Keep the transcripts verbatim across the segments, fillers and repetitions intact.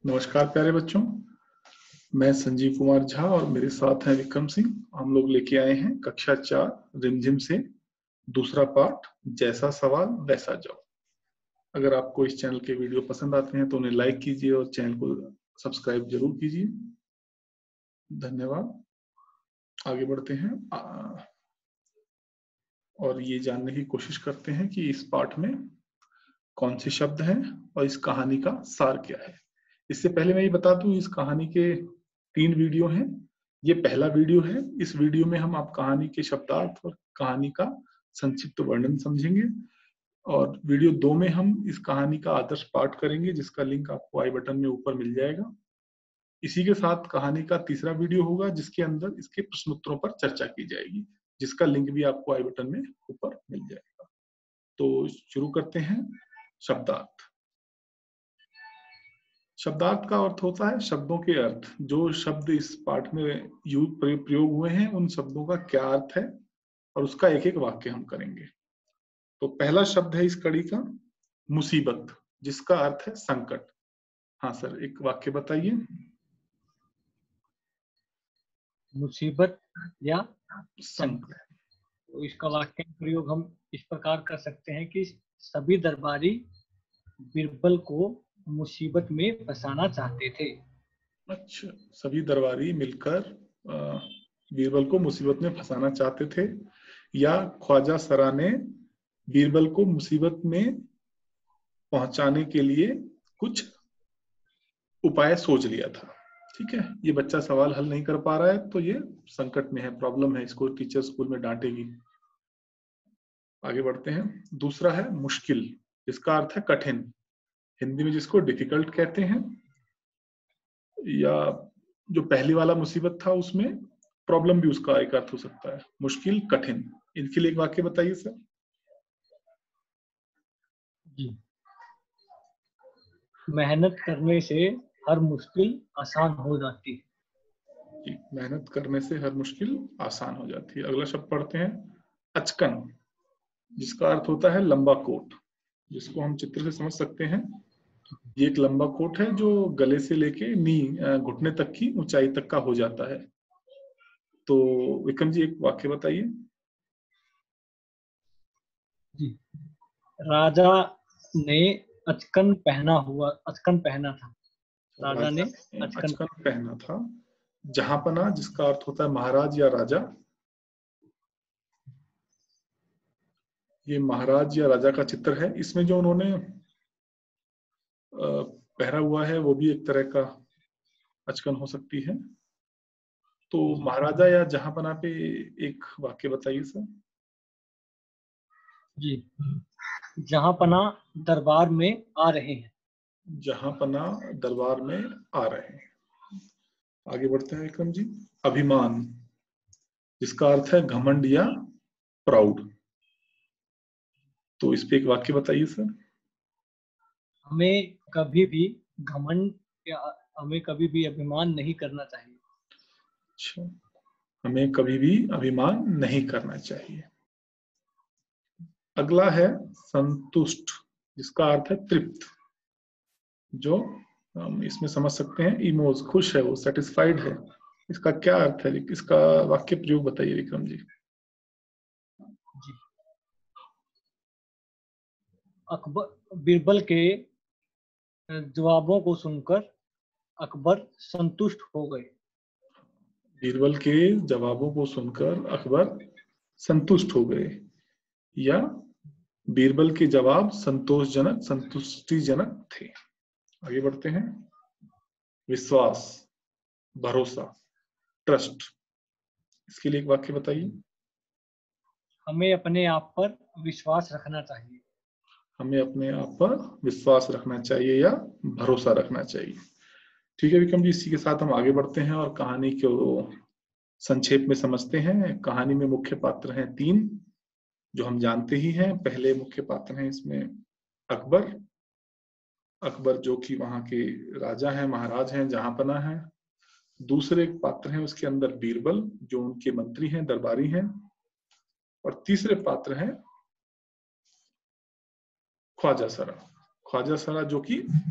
नमस्कार प्यारे बच्चों, मैं संजीव कुमार झा और मेरे साथ हैं विक्रम सिंह। हम लोग लेके आए हैं कक्षा चार रिमझिम से दूसरा पार्ट, जैसा सवाल वैसा जवाब। अगर आपको इस चैनल के वीडियो पसंद आते हैं तो उन्हें लाइक कीजिए और चैनल को सब्सक्राइब जरूर कीजिए। धन्यवाद। आगे बढ़ते हैं और ये जानने की कोशिश करते हैं कि इस पाठ में कौन से शब्द हैं और इस कहानी का सार क्या है। इससे पहले मैं ये बता दूं, इस कहानी के तीन वीडियो हैं। ये पहला वीडियो है। इस वीडियो में हम आप कहानी के शब्दार्थ और कहानी का संक्षिप्त वर्णन समझेंगे, और वीडियो दो में हम इस कहानी का आदर्श पाठ करेंगे, जिसका लिंक आपको आई बटन में ऊपर मिल जाएगा। इसी के साथ कहानी का तीसरा वीडियो होगा, जिसके अंदर इसके प्रश्नोत्तरों पर चर्चा की जाएगी, जिसका लिंक भी आपको आई बटन में ऊपर मिल जाएगा। तो शुरू करते हैं। शब्दार्थ। शब्दार्थ का अर्थ होता है शब्दों के अर्थ। जो शब्द इस पाठ में यूज प्रयोग हुए हैं उन शब्दों का क्या अर्थ है, और उसका एक एक वाक्य हम करेंगे। तो पहला शब्द है इस कड़ी का मुसीबत, जिसका अर्थ है संकट। हाँ सर, एक वाक्य बताइए। मुसीबत या संकट। तो इसका वाक्य प्रयोग हम इस प्रकार कर सकते हैं कि सभी दरबारी बीरबल को मुसीबत में फंसाना चाहते थे। अच्छा, सभी दरबारी मिलकर बीरबल को मुसीबत में फंसाना चाहते थे, या ख्वाजा सरा ने बीरबल को मुसीबत में पहुंचाने के लिए कुछ उपाय सोच लिया था। ठीक है, ये बच्चा सवाल हल नहीं कर पा रहा है तो ये संकट में है, प्रॉब्लम है, इसको टीचर स्कूल में डांटेगी। आगे बढ़ते हैं। दूसरा है मुश्किल, जिसका अर्थ है कठिन। हिंदी में जिसको डिफिकल्ट कहते हैं, या जो पहली वाला मुसीबत था उसमें प्रॉब्लम भी उसका एक अर्थ हो सकता है। मुश्किल, कठिन, इनके लिए एक वाक्य बताइए सर। जी, मेहनत करने से हर मुश्किल आसान हो जाती है। जी, मेहनत करने से हर मुश्किल आसान हो जाती है। अगला शब्द पढ़ते हैं अचकन, जिसका अर्थ होता है लंबा कोट, जिसको हम चित्र से समझ सकते हैं। ये एक लंबा कोट है जो गले से लेके नी घुटने तक की ऊंचाई तक का हो जाता है। तो विक्रम जी, एक वाक्य बताइए। जी, राजा ने अचकन पहना हुआ अचकन पहना था। राजा ने अचकन अचकन पहना था। जहांपना, जिसका अर्थ होता है महाराज या राजा। ये महाराज या राजा का चित्र है। इसमें जो उन्होंने पहना हुआ है वो भी एक तरह का अचकन हो सकती है। तो महाराजा या जहांपना पे एक वाक्य बताइए सर। जी, जहांपना दरबार में आ रहे हैं। जहांपना दरबार में आ रहे हैं। आगे बढ़ते हैं विक्रम जी। अभिमान, जिसका अर्थ है घमंड या प्राउड। तो इस पे एक वाक्य बताइए सर। हमें कभी भी घमंड या हमें कभी भी अभिमान नहीं करना चाहिए। अच्छा, हमें कभी भी अभिमान नहीं करना चाहिए। अगला है संतुष्ट, जिसका अर्थ है तृप्त। जो हम इसमें समझ सकते हैं इमोज, खुश है वो, सेटिस्फाइड है। इसका क्या अर्थ है, इसका वाक्य प्रयोग बताइए विक्रम जी। जी, अकबर बीरबल के जवाबों को सुनकर अकबर संतुष्ट हो गए। बीरबल के जवाबों को सुनकर अकबर संतुष्ट हो गए, या बीरबल के जवाब संतोषजनक, संतुष्टिजनक थे। आगे बढ़ते हैं। विश्वास, भरोसा, ट्रस्ट, इसके लिए एक वाक्य बताइए। हमें अपने आप पर विश्वास रखना चाहिए। हमें अपने आप पर विश्वास रखना चाहिए या भरोसा रखना चाहिए। ठीक है विक्रम जी, इसी के साथ हम आगे बढ़ते हैं और कहानी को संक्षेप में समझते हैं। कहानी में मुख्य पात्र हैं तीन, जो हम जानते ही हैं। पहले मुख्य पात्र हैं इसमें अकबर। अकबर जो कि वहां के राजा हैं, महाराज हैं, जहांपना है। दूसरे पात्र हैं उसके अंदर बीरबल, जो उनके मंत्री हैं, दरबारी हैं। और तीसरे पात्र हैं ख्वाजा सरा। ख्वाजा सरा जो कि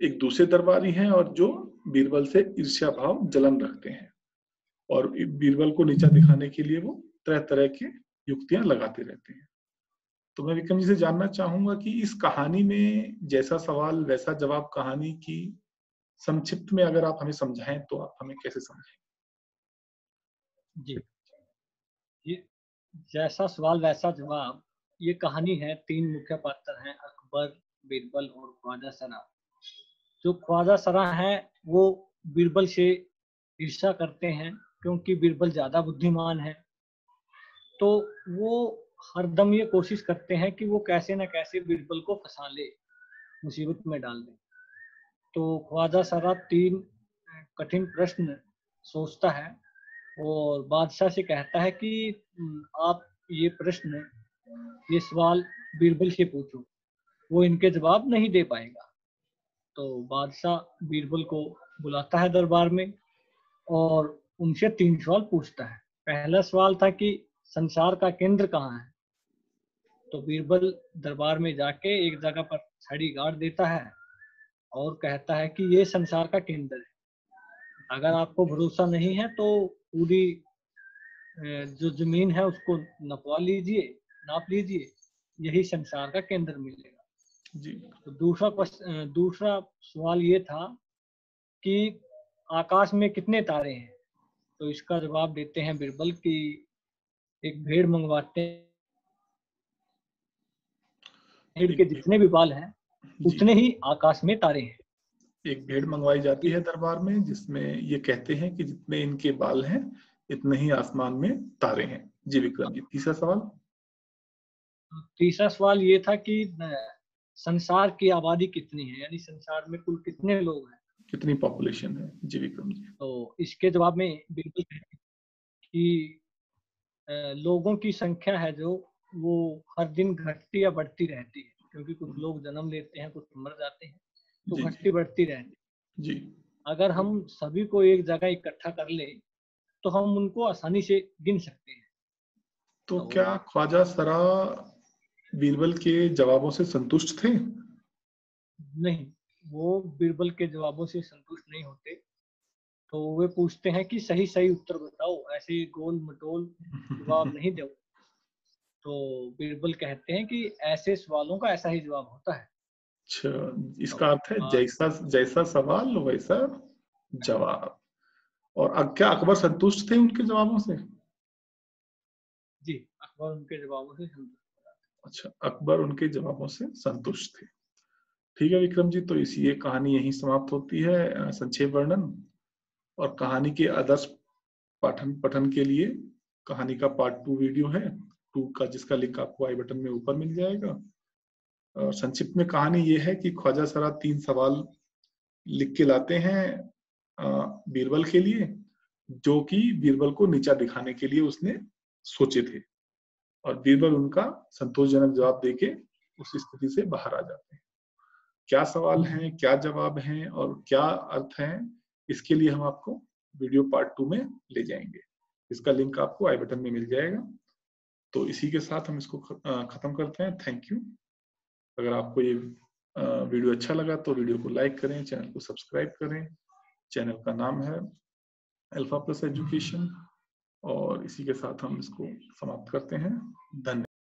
एक दूसरे दरबारी हैं और जो बीरबल से ईर्ष्या भाव जलन रखते हैं, और बीरबल को नीचा दिखाने के लिए वो तरह तरह की युक्तियां लगाते रहते हैं। तो मैं विक्रम जी से जानना चाहूंगा कि इस कहानी में जैसा सवाल वैसा जवाब कहानी की संक्षिप्त में अगर आप हमें समझाएं तो आप हमें कैसे समझाएं? जी, ये जैसा सवाल वैसा जवाब, ये कहानी है। तीन मुख्य पात्र हैं, अकबर, बीरबल और ख्वाजा सरा। जो ख्वाजा सरा है वो बीरबल से ईर्ष्या करते हैं क्योंकि बीरबल ज्यादा बुद्धिमान है। तो वो हरदम ये कोशिश करते हैं कि वो कैसे न कैसे बीरबल को फंसा ले, मुसीबत में डाल दे। तो ख्वाजा सरा तीन कठिन प्रश्न सोचता है और बादशाह से कहता है कि आप ये प्रश्न, ये सवाल बीरबल से पूछो, वो इनके जवाब नहीं दे पाएगा। तो बादशाह बीरबल को बुलाता है दरबार में और उनसे तीन सवाल पूछता है। पहला सवाल था कि संसार का केंद्र कहाँ है। तो बीरबल दरबार में जाके एक जगह पर छड़ी गाड़ देता है और कहता है कि ये संसार का केंद्र है। अगर आपको भरोसा नहीं है तो पूरी जो जमीन है उसको नपवा लीजिए, नाप लीजिए, यही संसार का केंद्र मिलेगा। जी। तो दूसरा क्वेश्चन, दूसरा सवाल ये था कि आकाश में कितने तारे हैं। तो इसका जवाब देते हैं बीरबल कि एक भेड़ मंगवाते हैं, भेड़ के जितने भी बाल हैं उतने ही आकाश में तारे हैं। एक भेड़ मंगवाई जाती है दरबार में जिसमें ये कहते हैं कि जितने इनके बाल हैं इतने ही आसमान में तारे हैं। जी विक्रम जी, तीसरा सवाल। तीसरा सवाल ये था कि संसार की आबादी कितनी है, यानी संसार में कुल कितने लोग हैं, कितनी पॉपुलेशन है। जी विक्रम जी। तो इसके जवाब में बिल्कुल कि लोगों की संख्या है जो वो हर दिन घटती या बढ़ती रहती है, क्योंकि कुछ लोग जन्म लेते हैं, कुछ मर जाते हैं, तो घटती बढ़ती रहती है। जी। अगर हम सभी को एक जगह इकट्ठा कर ले तो हम उनको आसानी से गिन सकते हैं। तो, तो क्या ख्वाजा सरा बीरबल के जवाबों से संतुष्ट थे? नहीं, वो बीरबल के जवाबों से संतुष्ट नहीं होते। तो वे पूछते हैं कि सही सही उत्तर बताओ, ऐसे गोल मटोल जवाब नहीं दो। तो बीरबल कहते हैं कि ऐसे सवालों का ऐसा ही जवाब होता है। अच्छा, इसका अर्थ है जैसा जैसा सवाल वैसा जवाब। और क्या अकबर संतुष्ट थे उनके जवाबों से? जी, अकबर उनके जवाबों से संतुष्ट। अच्छा, अकबर उनके जवाबों से संतुष्ट थे। ठीक है विक्रम जी, तो इसी ये कहानी यहीं समाप्त होती है, संक्षेप वर्णन। और कहानी के आदर्श पाठन पठन के लिए कहानी का पार्ट टू वीडियो है, टू का, जिसका लिंक आपको आई बटन में ऊपर मिल जाएगा। और संक्षिप्त में कहानी ये है कि ख्वाजा सरा तीन सवाल लिख के लाते हैं बीरबल के लिए, जो कि बीरबल को नीचा दिखाने के लिए उसने सोचे थे, और बीरबल उनका संतोषजनक जवाब देके उस स्थिति से बाहर आ जाते हैं। क्या सवाल हैं, क्या जवाब हैं और क्या अर्थ हैं, इसके लिए हम आपको वीडियो पार्ट टू में ले जाएंगे। इसका लिंक आपको आई बटन में मिल जाएगा। तो इसी के साथ हम इसको खत्म करते हैं। Thank you. अगर आपको ये वीडियो अच्छा लगा तो वीडियो को लाइक करें, चैनल को सब्सक्राइब करें। चैनल का नाम है अल्फा प्लस एजुकेशन। और इसी के साथ हम इसको समाप्त करते हैं। धन्यवाद।